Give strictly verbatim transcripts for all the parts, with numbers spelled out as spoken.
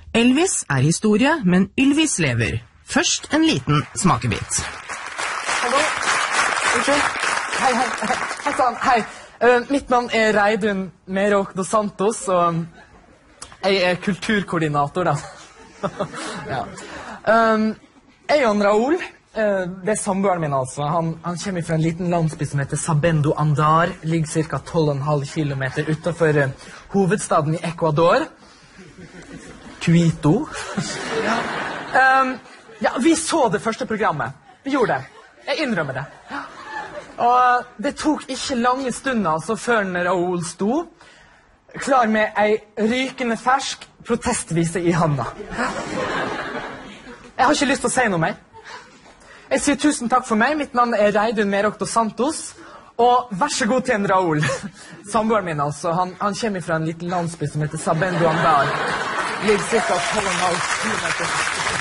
Elvis er historie, men Ylvis lever. Først en liten smakebit. Hallo? Unnskyld? Hei, hei, hei, hei, sann, hei. Uh, mitt navn er Reidun Merok dos Santos, og jeg er kulturkoordinator, da. Ja. Um, jeg og Raoul, uh, det er samboeren min altså, han, han kommer fra en liten landsby som heter Sabendo Andar, ligger cirka tolv komma fem kilometer utenfor uh, hovedstaden i Ecuador. Quito. Ja. Um, ja, vi så det første programmet. Vi gjorde det. Jeg innrømmer det. Ja. Og det tok ikke lange stunder altså, før Raoul sto, klar med ei rykende fersk protestvise i handa. Jeg har ikke lyst til å si noe mer. Jeg sier tusen takk for meg. Mitt navn er Reidun Merok dos Santos. Og vær så god til en Raoul. Samboeren min, altså. Han, han kommer fra en liten landsby som heter Sabendo Andar. Ligger cirka tolv komma fem kilometer.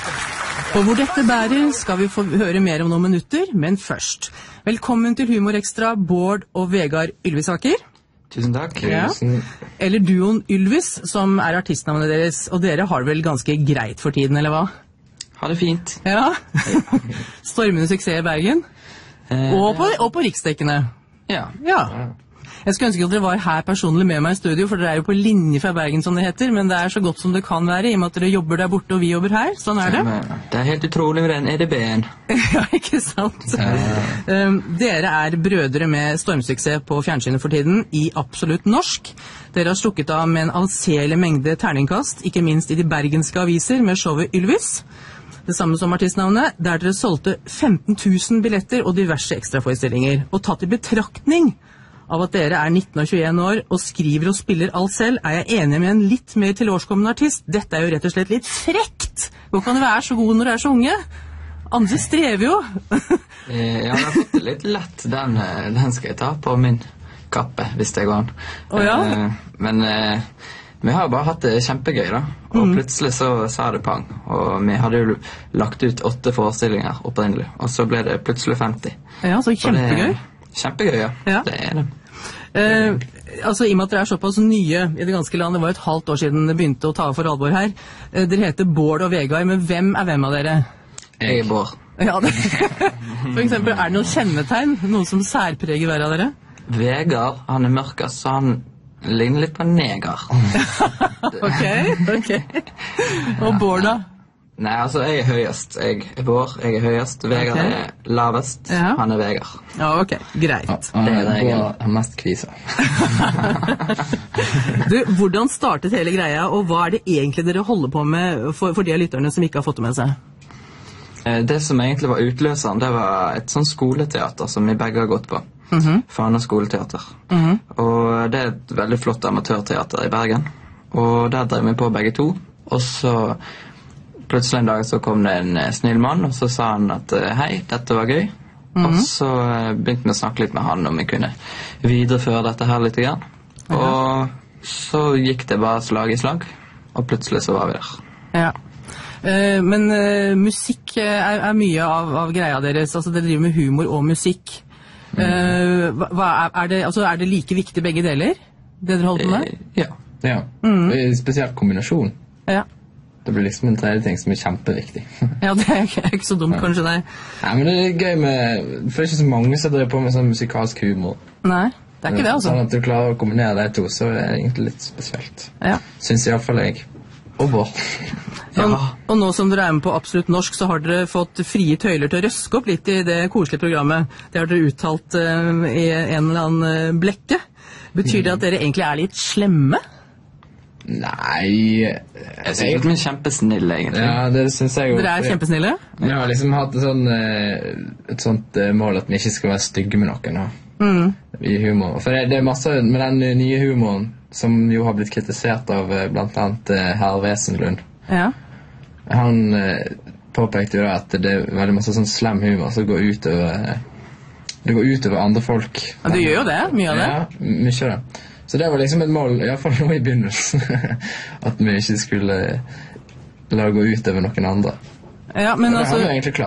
Og hvor dette bærer skal vi få høre mer om noen minutter, men først. Velkommen til Humorekstra, Bård og Vegard Ylvisaker. Tusen takk. Ja. Eller duoen Ylvis, som er artistnavnet deres, og dere har det vel ganske greit for tiden, eller hva? Ha det fint. Ja. Stormende suksess i Bergen. Eh, og, på, og på riksdekkene. Ja. Ja. Jeg skulle ønske at dere var her personlig med meg i studio, for dere er jo på linje fra Bergen, som det heter, men det er så godt som det kan være, i og med at dere jobber der borte og vi jobber her. Sånn er det. Det er helt utrolig med den E D B-en. Ja, ikke sant? Ja. Um, dere er brødre med stormsuksess på fjernsynet for tiden, i absolutt norsk. Dere har slukket av med en anselig mengde terningkast, ikke minst i de bergenske aviser med showet Ylvis. Det samme som artistnavnet, der dere solgte femten tusen billetter og diverse ekstraforestillinger. Og tatt i betraktning av at dere er nitten og tjueen år og skriver og spiller alt selv, er jeg enig med en litt mer tilårskommende artist. Dette er jo rett og slett litt frekt! Hvor kan du være så god når du er så unge? Andre strever jo. Jeg har fått det litt lett. Den, den skal jeg ta på min kappe, hvis det går an. Å ja? Men vi har bare hatt det kjempegøy, da. Og mm. plutselig så sa det pang. Og vi hadde jo lagt ut åtte forestillinger opprinnelig, og så ble det plutselig femti. Ja, så kjempegøy. Kjempegøy, ja. Ja. Det er det. Eh, altså, i og med at dere er såpass nye i det ganske land, det var et halvt år siden det begynte å ta for alvor her. Eh, dere heter Bård og Vegard, men hvem er hvem av dere? Jeg er Bård. Ja, det. For eksempel, er det noen kjennetegn? Noen som særpreger hver av dere? Vegard, han er mørkast, så han ligner litt på en neger. Ok, ok. Og Bård da? Nei, altså, jeg er høyest. Jeg er Bård, jeg er høyest. Vegard okay. er lavest. Ja. Han er Vegard. Ja, ok. Greit. Ja, det er regelen. Bård er mest kvisa. Du, hvordan startet hele greia, og hva er det egentlig dere holder på med for, for de av lytterne som ikke har fått det med seg? Det som egentlig var utløseren, det var et sånn skoleteater som vi begge har gått på. Mm-hmm. Fana skoleteater. Mm-hmm. Og det er et veldig flott amatørteater i Bergen. Og der drev vi på begge to. Og så plutselig en dag så kom det en snill mann, og så sa han at hei, dette var gøy. Mm-hmm. Og så begynte vi å snakke litt med han om vi kunne videreføre dette her litt igjen. Ja. Og så gikk det bare slag i slag, og plutselig så var vi der. Ja. Uh, men uh, musikk er, er mye av, av greia deres, altså dere driver med humor og musikk. Uh, hva, er, er, det, altså, er det like viktig begge deler, det dere holder på med? Ja, ja. Mm. Det er spesielt kombinasjon. Ja. Det blir liksom en tredje ting som er kjempeviktig. Ja, det er ikke, er ikke så dumt, ja. Kanskje, nei. Nei, men det er gøy med, for det er ikke så mange som driver på med sånn musikalsk humor. Nei, det er ikke det, altså. Sånn at du klarer å kombinere de to, så er det egentlig litt spesielt. Ja. Synes i hvert fall jeg. Og Bård. Ja. Og, og nå som dere er med på Absolutt Norsk, så har dere fått frie tøyler til å røske opp litt i det koselige programmet. Det har dere uttalt uh, i en eller annen blekke. Betyr det at dere egentlig er litt slemme? Nei... Jeg synes at vi er kjempesnille, egentlig. Ja, det synes jeg jo. Dere er kjempesnille? Vi har liksom hatt et, sånn, et sånt mål at vi ikke skal være stygge med noen, da. Mm. I humor. For det, det er masse med den nye humoren som jo har blitt kritisert av blant annet herr Wesenlund. Ja. Han eh, påpekte jo da at det er veldig masse sånn slem humor som går ut over det går ut over andre folk. Ja, det gjør jo det, mye av det. Ja, mye av det. Så det var liksom et mål, i hvert fall nå i begynnelsen, at vi ikke skulle la det gå ut over noen andre. Ja, men og det altså, har vi egentlig klart.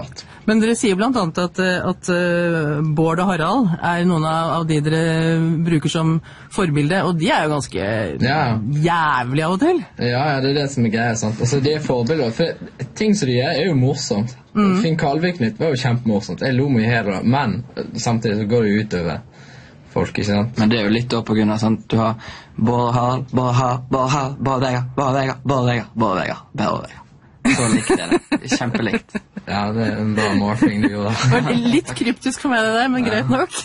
Men dere sier blant annet at, at uh, Bård og Harald er noen av, av de dere bruker som forbilde, og de er jo ganske ja. jævlig av og til. Ja, ja, det er det som er greia, sant. Altså, de er forbilder, for ting som de gjør er jo morsomt. Mm. Finn Kalvik-nytt var jo kjempemorsomt. Jeg lo mye her, men samtidig så går det jo utover folk, ikke sant? Men det er jo litt opp på grunn av, sant? Du har Bård og Harald, Bård og Harald, Bård og Harald, Bård og Vegard, Bård og Vegard, Bård og Vegard, Bård og Vegard, Bård og Vegard. Så likt er det. Kjempelikt. Ja, det er en bra morfing du gjorde. Det var litt kryptisk for meg det der, men greit nok.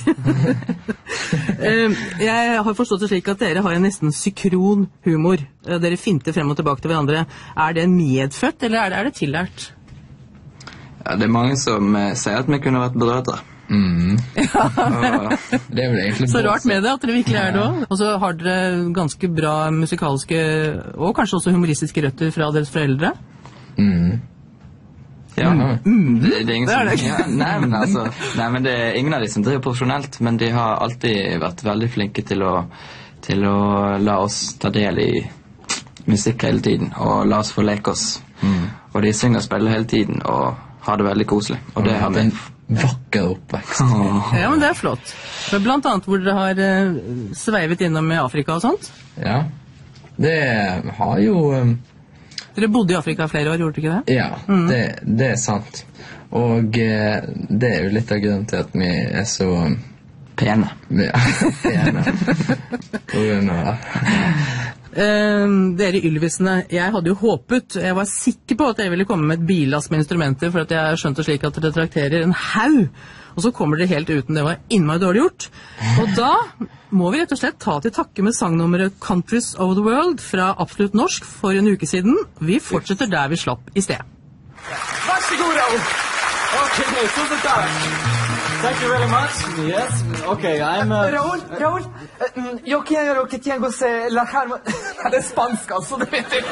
Jeg har forstått det slik at dere har en nesten sykron humor. Dere finter frem og tilbake til hverandre. Er det medfødt, eller er det, er det tillært? Ja, det er mange som eh, sier at vi kunne vært brødre. Mm. Ja. Det er vel egentlig så rart med det at dere virkelig er det også. Og så har dere ganske bra musikalske og kanskje også humoristiske røtter fra deres foreldre. Mm. Ja, mm. det, det er ingen det er det som ja, nei, men altså, nei, men det er ingen av de som driver profesjonelt, men de har alltid vært veldig flinke til å, til å la oss ta del i musikk hele tiden, og la oss få leke oss. Mm. Og de synger og spiller hele tiden, og har det veldig koselig. Og det har vi vakker oppvekst. Ja, men det er flott. Men blant annet hvor dere har uh, sveivet innom i Afrika og sånt? Ja, det har jo... Um, dere bodde i Afrika flere år, gjorde dere ikke det? Ja, mm. det, det er sant. Og uh, det er jo litt av grunnen til at vi er så... Um, pene. Ja, pene. På grunn av det. Uh, dere Ylvisene, jeg hadde jo håpet, jeg var sikker på at jeg ville komme med et billass med instrumenter, for at jeg skjønte slik at dere trakterer en haug, og så kommer dere helt uten. Det var innmari dårlig gjort. Og da må vi rett og slett ta til takke med sangnummeret Countries of the World fra Absolutt Norsk for en uke siden. Vi fortsetter der vi slapp i sted. Vær så god, Raoul! Ok, tusen takk! Thank you very much. Yes. Okay, I'm... Uh... Raúl, Raúl, uh, yo quiero que tengas uh, la harma... Det er spansk, altså, det vet jeg.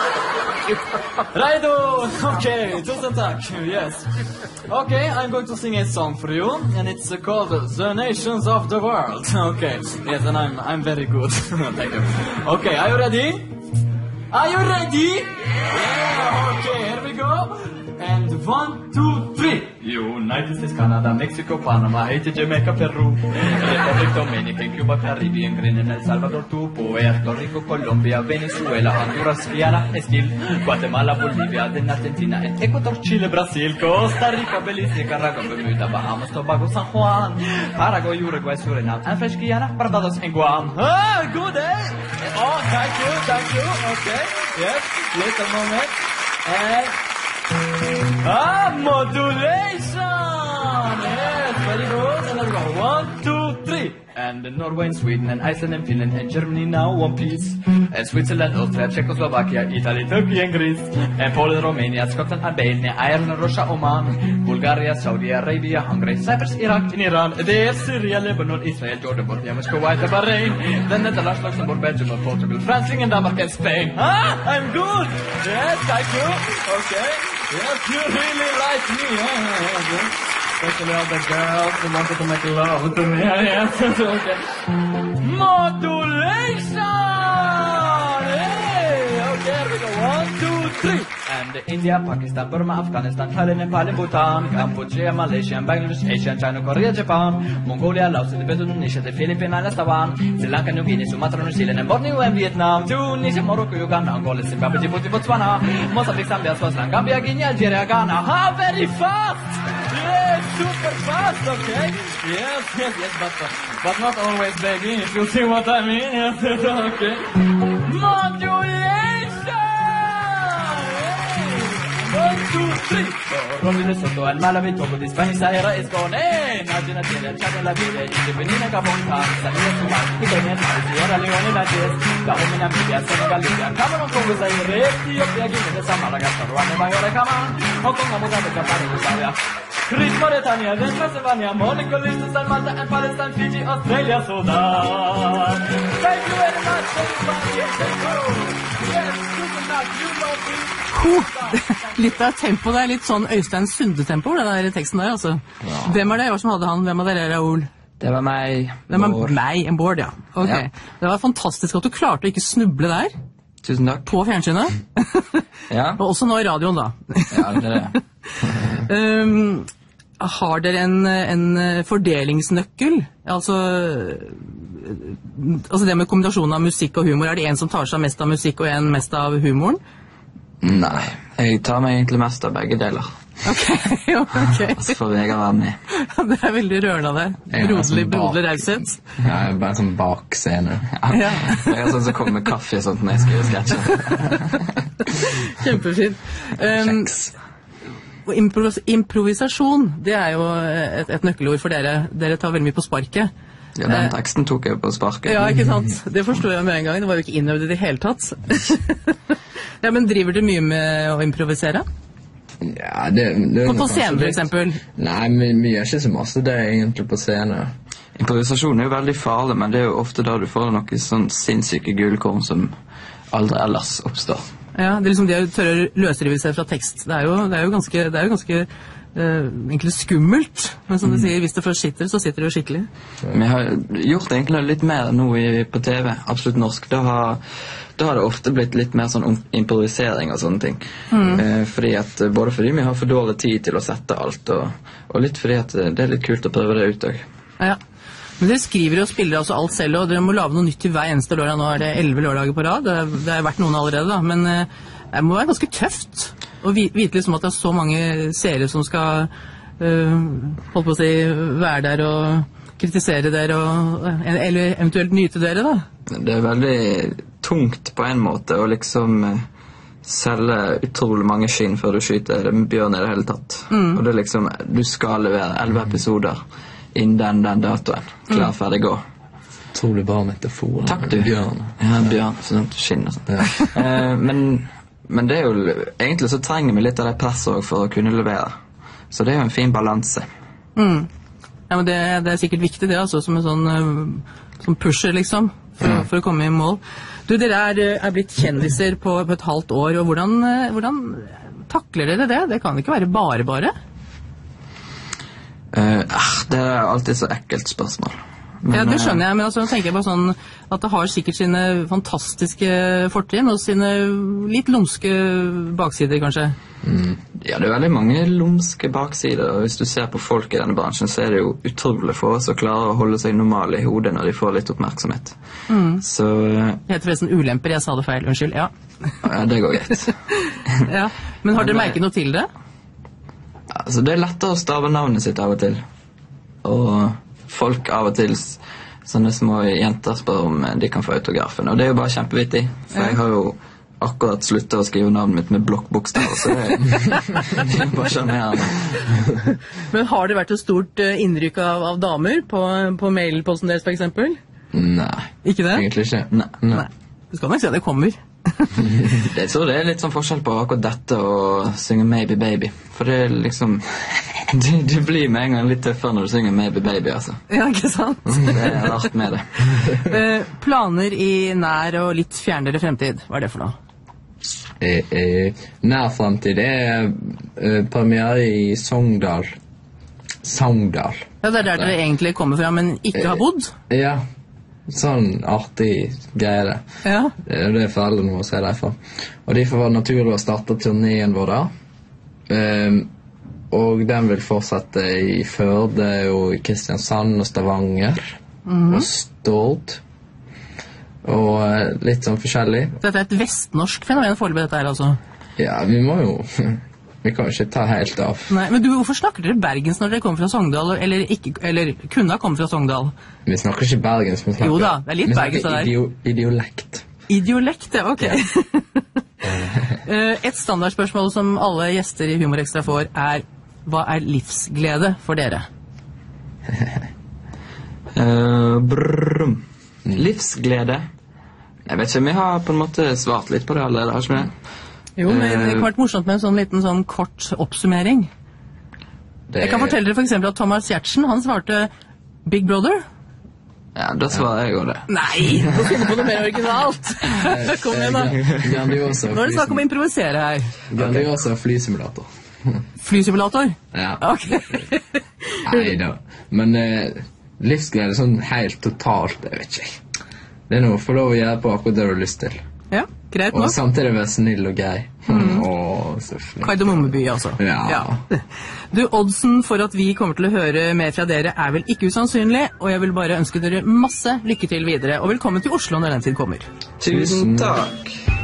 Raido! Okay, tusen takk. Yes. Okay, I'm going to sing a song for you, and it's uh, called The Nations of the World. Okay, yes, and I'm, I'm very good. Thank you. Okay, are you ready? Are you ready? Yeah, okay, here we go. And one, two, three. United States, Canada, Mexico, Panama, Haiti, Jamaica, Peru, Republic Dominican, Cuba, Caribbean, Grenada, El Salvador, Puerto Rico, Colombia, Venezuela, Honduras, Guyana, Esquil, Guatemala, Bolivia, Argentina, Ecuador, Chile, Brasil, Costa Rica, Belize, Nicaragua, Bermuda, Bahamas, Tobago, San Juan, Paraguay, Uruguay, Suriname, and French Guiana, Barbados, and Guam. Ah, good, eh? Oh, thank you, thank you. Okay, yes, little moment. And... Ah, modulation! Yes, very good. And let's go. One, two, three. And Norway and Sweden and Iceland and Finland and Germany now one piece. And Switzerland, Austria, Czechoslovakia, Italy, Turkey and Greece. And Poland, Romania, Scotland, Albania, Ireland, Russia, Oman, Bulgaria, Saudi Arabia, Hungary, Cyprus, Iraq, and Iran. There, Syria, Lebanon, Israel, Jordan, Bosnia, Kuwait, Bahrain. Then Netherlands, Luxembourg, Belgium, Portugal, France, England, Denmark, and Spain. Ah, I'm good! Yes, thank you. Okay. Yes, you really like me. Huh? Especially all the girls who wanted to make love to me. Yes, okay. Modulation! Hey! Okay, here we go. One, two, three. And India, Pakistan, Burma, Afghanistan, Thailand, Nepal, Bhutan, Cambodia, Malaysia, Bangladesh, Asia, China, Korea, Japan, Mongolia, Laos, Indonesia, the Philippines, Taiwan, Sri Lanka, New Guinea, Sumatra, New Zealand, and Borneo, and Vietnam, Tunisia, Morocco, Uganda, Angola, Zimbabwe, Djibouti, Botswana, Mozambique, Zambia, Swaziland, Gambia, Guinea, Algeria, Ghana. How very fast! Yes, super fast, okay? Yes, yes, yes, but, uh, but not always, baby, if you see what I mean. Yes, okay. Modulation! One, two, three. Robbie de Soto, and Malawi, Togo, the Spanish Sahara is gone. Hey, Argentina, Chad, La Vida, Egypt, Benin, Gabon, Tanzania, Somalia, Kenya, Sierra Leone, Nigeria, Gabon, Namibia, Senegal, Libya, Cameroon, Congo, Zaire, Ethiopia, Guinea, Madagascar, Rwanda, Angola, Cameroon, Hong Kong, Mozambique, Japan, Australia, Greece, Mauritania, then Pennsylvania, Monaco, Liechtenstein, Malta, and Palestine, Fiji, Australia, Sudan. Thank you very much, everybody. Thank you. Yes, tusen takk. You love me. Litt av tempo, det er litt sånn Øystein Sunde-tempo, den der teksten der, altså. Ja. Hvem er det som hadde han? Hvem av dere er Raoul? Det var meg. Hvem er meg? En Bård, ja. Ok. Ja. Det var fantastisk at du klarte å ikke snuble der. Tusen takk. På fjernsynet. Ja. Og også nå i radioen, da. Ja, det er det. um, har dere en, en fordelingsnøkkel? Altså, altså det med kombinasjonen av musikk og humor, er det en som tar seg mest av musikk og en mest av humoren? Nei, jeg tar meg egentlig mest av begge deler. Ok, ok. Og så får Vegard være med. Det er veldig rørende av deg. Broderlig, broderlig raushet. Ja, jeg er bare sånn bak scenen. Ja. Jeg er sånn som kommer med kaffe og sånt når jeg skriver sketsjer. Kjempefint. Um, og improvis improvisasjon, det er jo et, et nøkkelord for dere. Dere tar veldig mye på sparket. Ja, den teksten tok jeg på sparket. Ja, ikke sant? Det forstår jeg med en gang. Det var jo ikke innøvd i det hele tatt. Ja, men driver du mye med å improvisere? Ja, det, det på, på scenen, for eksempel? Nei, vi, vi gjør ikke så masse det egentlig på scenen. Improvisasjon er jo veldig farlig, men det er jo ofte da du får noen sånn sinnssyke gullkorn som aldri ellers oppstår. Ja, det er liksom det å tørre å løsrive seg fra tekst. Det er jo, det er jo ganske, det er jo ganske uh, egentlig skummelt. Men som du sier, hvis det først sitter, så sitter det jo skikkelig. Vi har gjort egentlig litt mer nå i, på T V, absolutt norsk. Da har... Da har det ofte blitt litt mer sånn improvisering og sånne ting. Mm. Eh, fordi at, både fordi vi har for dårlig tid til å sette alt, og, og litt fordi at det er litt kult å prøve det ut også. Ja, men dere skriver og spiller altså alt selv, og dere må lage noe nytt til hver eneste lørdag. Nå er det elleve lørdager på rad. Det, det har vært noen allerede, da. Men eh, det må være ganske tøft å vite liksom at det er så mange seere som skal uh, holde på å si, være der og kritisere dere, og, eller eventuelt nyte dere, da. Det er veldig tungt på en måte å liksom selge utrolig mange skinn før du skyter det med bjørn i det hele tatt. Mm. Og det er liksom, du skal levere elleve episoder innen den, den datoen. Klar, ferdig, gå. Utrolig bra metafor. Takk, du. Bjørn. Ja, bjørn, sånn skinn og sånt. Ja. eh, men, men det er jo, egentlig så trenger vi litt av det presset også for å kunne levere. Så det er jo en fin balanse. Mm. Ja, men det, det er sikkert viktig det, altså, som en sånn, sånn pusher, liksom. For, for å komme i mål. Du, dere er, er blitt kjendiser på, på et halvt år, og hvordan, hvordan takler dere det? Det kan ikke være bare bare? Uh, det er alltid så ekkelt spørsmål. Men, ja, det skjønner jeg, men altså, tenker jeg på sånn at det har sikkert sine fantastiske fortrinn og sine litt lumske baksider, kanskje. Mm. Ja, det er veldig mange lumske baksider, og hvis du ser på folk i denne bransjen, så er det jo utrolig få som klarer å holde seg normale i hodet når de får litt oppmerksomhet. Mm. Så... Det heter forresten ulemper, jeg sa det feil, unnskyld, ja. Ja, det går greit. Ja, men har dere merket noe til det? Altså, det er lettere å stave navnet sitt av og til, og folk av og til, sånne små jenter spør om de kan få autografen, og det er jo bare kjempevittig, for jeg har jo akkurat sluttet å skrive navnet mitt med blokkbokstaver, så det er bare sjarmerende. Men har det vært et stort innrykk av, av damer på, på mailposten deres, for eksempel? Nei. Ikke det? Egentlig ikke. Nei. Nei. Du skal nok si at det kommer. Jeg tror det er litt sånn forskjell på akkurat dette og synge Maybe Baby, for det er liksom du, du blir med en gang litt tøffere når du synger Maybe Baby, altså. Ja, ikke sant? Det er rart med det. uh, Planer i nær og litt fjernere fremtid, hva er det for noe? Eh, eh, nær fremtid er eh, premiere i Sogndal. Sogndal. Ja, det er der dere egentlig kommer fra, men ikke har bodd? Eh, ja. Sånn artig greie det. Ja. Det er det foreldrene må se derfra. Og derfor var det naturlig å starte turneen vår da. Um, og den vil fortsette i Førde og i Kristiansand og Stavanger. Mm. Og Stord. Og uh, litt sånn forskjellig. Dette er et vestnorsk fenomen foreløpig, dette her, altså? Ja, vi må jo... Vi kan jo ikke ta helt av. Nei, men du, hvorfor snakker dere bergens når dere kommer fra Sogndal, eller, ikke, eller kunne ha kommet fra Sogndal? Vi snakker ikke bergens, vi snakker... Jo da, det er litt bergens det der. Idio, idiolekt. Idiolekt, ja, ok. Et standardspørsmål som alle gjester i Humor Extra får er, hva er livsglede for dere? uh, brrr. Livsglede? Jeg vet ikke, vi har på en måte svart litt på det allerede, har ikke vi? Jo, men det kan vært morsomt med en sånn liten sånn kort oppsummering. Det... Jeg kan fortelle dere for eksempel at Thomas Giertsen, han svarte Big Brother. Ja, da svarer jeg jo det. Nei, nå skal du på noe mer originalt. Kom igjen da. Grandiosa. Nå er det snakk om å improvisere her. Grandiosa flysimulator. Flysimulator? Ja. Ok. Neida. Men eh, livsglede sånn helt totalt, jeg vet ikke. Det er noe å få lov å gjøre på akkurat det du har lyst til. Ja, greit Og nok. samtidig være snill og gøy. Mm. Og så flink. Kardemommeby, altså. Ja. Du, oddsen for at vi kommer til å høre mer fra dere er vel ikke usannsynlig, og jeg vil bare ønske dere masse lykke til videre, og velkommen til Oslo når den tid kommer. Tusen takk.